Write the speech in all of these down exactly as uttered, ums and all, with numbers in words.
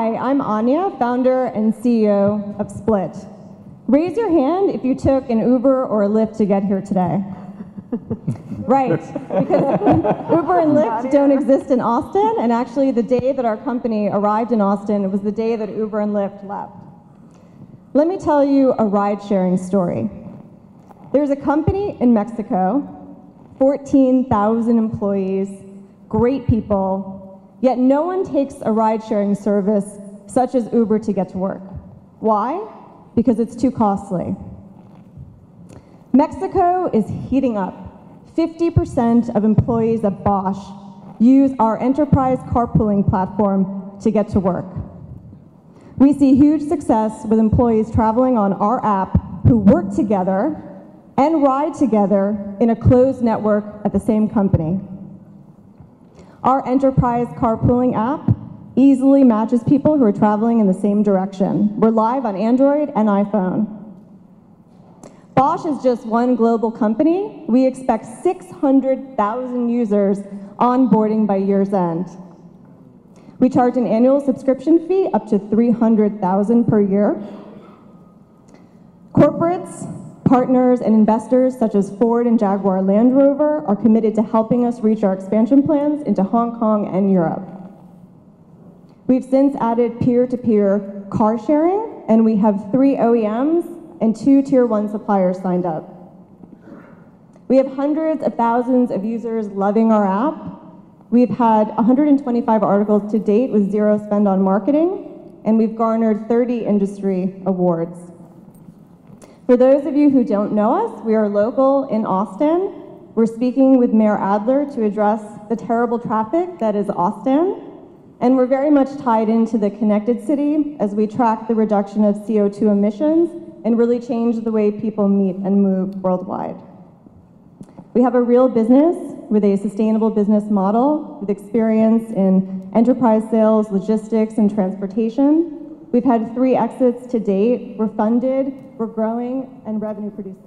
Hi, I'm Anya, founder and C E O of Split. Raise your hand if you took an Uber or a Lyft to get here today. Right, because Uber and Lyft don't exist in Austin, and actually the day that our company arrived in Austin, it was the day that Uber and Lyft left. Let me tell you a ride-sharing story. There's a company in Mexico, fourteen thousand employees, great people, yet no one takes a ride-sharing service such as Uber to get to work. Why? Because it's too costly. Mexico is heating up. fifty percent of employees at Bosch use our enterprise carpooling platform to get to work. We see huge success with employees traveling on our app who work together and ride together in a closed network at the same company. Our enterprise carpooling app easily matches people who are traveling in the same direction. We're live on Android and iPhone. Bosch is just one global company. We expect six hundred thousand users onboarding by year's end. We charge an annual subscription fee up to three hundred thousand dollars per year. Corporates, partners, and investors such as Ford and Jaguar Land Rover are committed to helping us reach our expansion plans into Hong Kong and Europe. We've since added peer-to-peer car sharing, and we have three O E Ms and two tier one suppliers signed up. We have hundreds of thousands of users loving our app. We've had one hundred twenty-five articles to date with zero spend on marketing, and we've garnered thirty industry awards. For those of you who don't know us, we are local in Austin. We're speaking with Mayor Adler to address the terrible traffic that is Austin, and we're very much tied into the connected city as we track the reduction of C O two emissions and really change the way people meet and move worldwide. We have a real business with a sustainable business model with experience in enterprise sales, logistics, and transportation. We've had three exits to date. We're funded, we're growing, and revenue producing.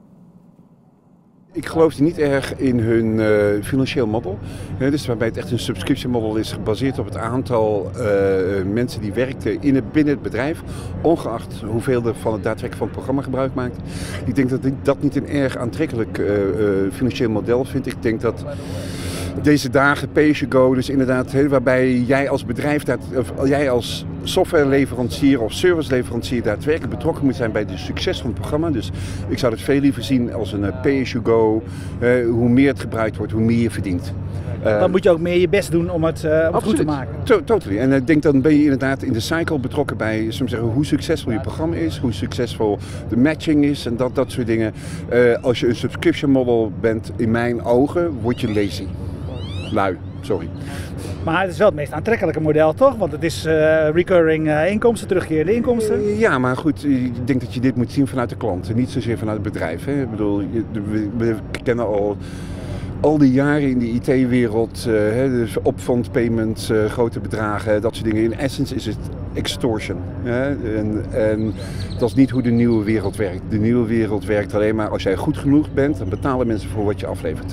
Ik geloofde niet erg in hun uh, financieel model. Uh, dus waarbij het echt een subscription model is gebaseerd op het aantal uh, mensen die werkten in het, binnen het bedrijf. Ongeacht hoeveel er van het daadwerkelijk van het programma gebruik maakt. Ik denk dat ik dat niet een erg aantrekkelijk uh, uh, financieel model vind. Ik denk dat deze dagen pay-as-you-go, dus inderdaad, he, waarbij jij als bedrijf, dat, of jij als softwareleverancier of serviceleverancier daadwerkelijk betrokken moet zijn bij het succes van het programma. Dus ik zou het veel liever zien als een uh, pay-as-you-go. Uh, hoe meer het gebruikt wordt, hoe meer je verdient. Uh, dan moet je ook meer je best doen om het, uh, om het goed te maken. To totally. En ik denk dan ben je inderdaad in de cycle betrokken bij zeggen, hoe succesvol je programma is, hoe succesvol de matching is en dat, dat soort dingen. Uh, als je een subscription model bent, in mijn ogen, word je lazy. Lui, sorry. Maar het is wel het meest aantrekkelijke model, toch? Want het is uh, recurring uh, inkomsten, terugkerende inkomsten. Uh, ja, maar goed, ik denk dat je dit moet zien vanuit de klant en niet zozeer vanuit het bedrijf. Hè. Ik bedoel, we, we kennen al al die jaren in de I T-wereld, uh, dus upfront payments, uh, grote bedragen, dat soort dingen. In essence is het extortion. Hè. En, en dat is niet hoe de nieuwe wereld werkt. De nieuwe wereld werkt alleen maar als jij goed genoeg bent, dan betalen mensen voor wat je aflevert.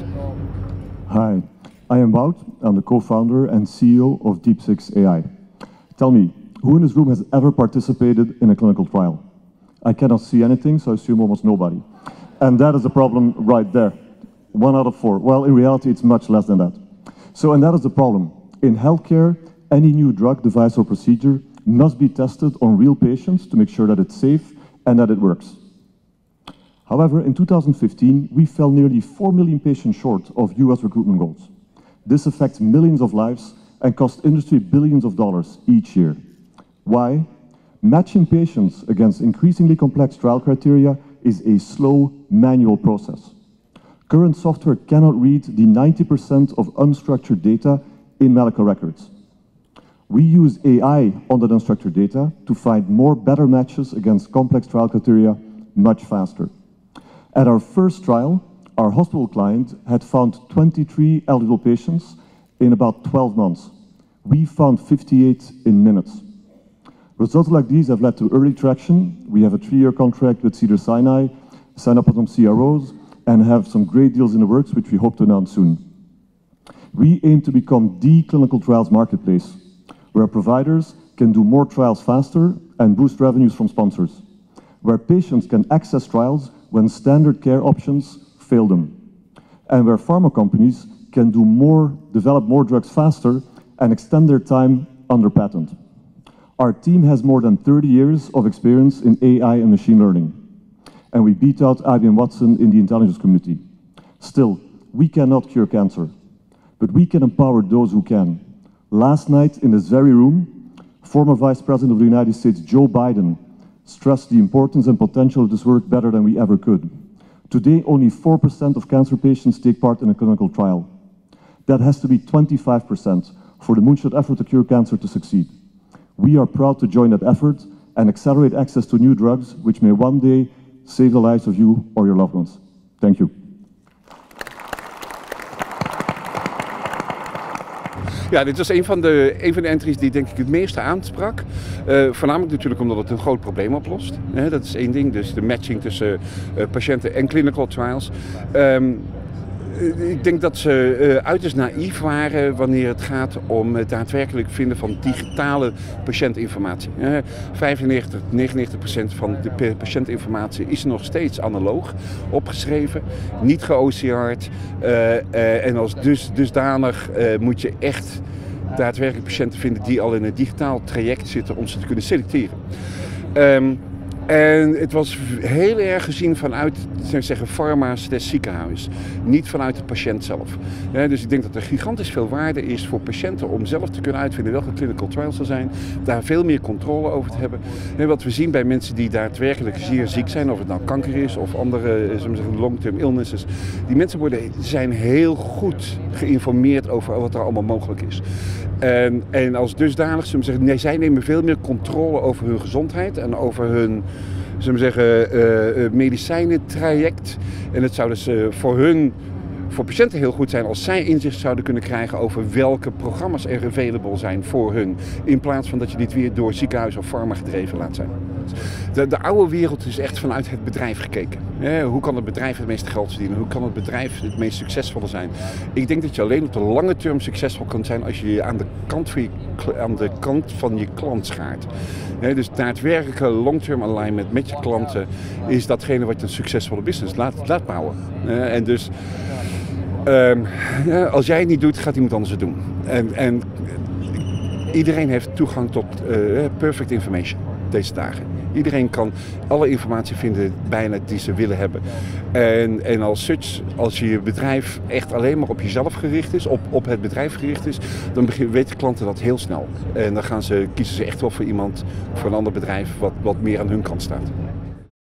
Hi. I am Wout, I'm the co-founder and C E O of Deep Six A I. Tell me, who in this room has ever participated in a clinical trial? I cannot see anything, so I assume almost nobody. And that is the problem right there. One out of four. Well, in reality, it's much less than that. So, and that is the problem. In healthcare, any new drug, device, or procedure must be tested on real patients to make sure that it's safe and that it works. However, in two thousand fifteen, we fell nearly four million patients short of U S recruitment goals. This affects millions of lives and costs industry billions of dollars each year. Why? Matching patients against increasingly complex trial criteria is a slow, manual process. Current software cannot read the ninety percent of unstructured data in medical records. We use A I on that unstructured data to find more better matches against complex trial criteria much faster. At our first trial, our hospital client had found twenty-three eligible patients in about twelve months. We found fifty-eight in minutes. Results like these have led to early traction. We have a three-year contract with Cedars-Sinai, signed up with some C R Os, and have some great deals in the works, which we hope to announce soon. We aim to become the clinical trials marketplace, where providers can do more trials faster and boost revenues from sponsors, where patients can access trials when standard care options fail them, and where pharma companies can do more, develop more drugs faster and extend their time under patent. Our team has more than thirty years of experience in A I and machine learning, and we beat out I B M Watson in the intelligence community. Still, we cannot cure cancer, but we can empower those who can. Last night, in this very room, former Vice President of the United States, Joe Biden, stressed the importance and potential of this work better than we ever could. Today, only four percent of cancer patients take part in a clinical trial. That has to be twenty-five percent for the moonshot effort to cure cancer to succeed. We are proud to join that effort and accelerate access to new drugs, which may one day save the lives of you or your loved ones. Thank you. Ja, dit was een van de, een van de entries die denk ik het meeste aansprak. Uh, voornamelijk natuurlijk omdat het een groot probleem oplost. Uh, dat is één ding, dus de matching tussen uh, patiënten en clinical trials. Um, Ik denk dat ze uh, uiterst naïef waren wanneer het gaat om het daadwerkelijk vinden van digitale patiëntinformatie. Uh, vijfennegentig, negenennegentig procent van de patiëntinformatie is nog steeds analoog opgeschreven, niet ge-O C R'd. Uh, uh, en als dus, dusdanig uh, moet je echt daadwerkelijk patiënten vinden die al in een digitaal traject zitten om ze te kunnen selecteren. Um, En het was heel erg gezien vanuit, zou ik zeggen, pharma slash ziekenhuis. Niet vanuit de patiënt zelf. Ja, dus ik denk dat er gigantisch veel waarde is voor patiënten om zelf te kunnen uitvinden welke clinical trials er zijn. Daar veel meer controle over te hebben. En wat we zien bij mensen die daadwerkelijk zeer ziek zijn, of het nou kanker is of andere long-term illnesses. Die mensen worden, zijn heel goed geïnformeerd over wat er allemaal mogelijk is. En, en als dusdanig, zullen we zeggen, nee, zij nemen veel meer controle over hun gezondheid en over hun, zullen we zeggen, uh, medicijnentraject. En het zou dus uh, voor hun, voor patiënten heel goed zijn als zij inzicht zouden kunnen krijgen over welke programma's er available zijn voor hun. In plaats van dat je dit weer door ziekenhuis of pharma gedreven laat zijn. De, de oude wereld is echt vanuit het bedrijf gekeken. Ja, hoe kan het bedrijf het meeste geld verdienen? Hoe kan het bedrijf het meest succesvolle zijn? Ik denk dat je alleen op de lange term succesvol kan zijn als je je aan de kant van je, aan de kant van je klant schaart. Ja, dus daadwerkelijke long-term alignment met je klanten is datgene wat je een succesvolle business laat, laat bouwen. Ja, en dus um, ja, als jij het niet doet, gaat iemand anders het doen. En, en iedereen heeft toegang tot uh, perfect information deze dagen. Iedereen kan alle informatie vinden bijna die ze willen hebben. En, en als such, als je bedrijf echt alleen maar op jezelf gericht is, op, op het bedrijf gericht is, dan begin, weten klanten dat heel snel. En dan gaan ze, kiezen ze echt wel voor iemand, voor een ander bedrijf wat, wat meer aan hun kant staat.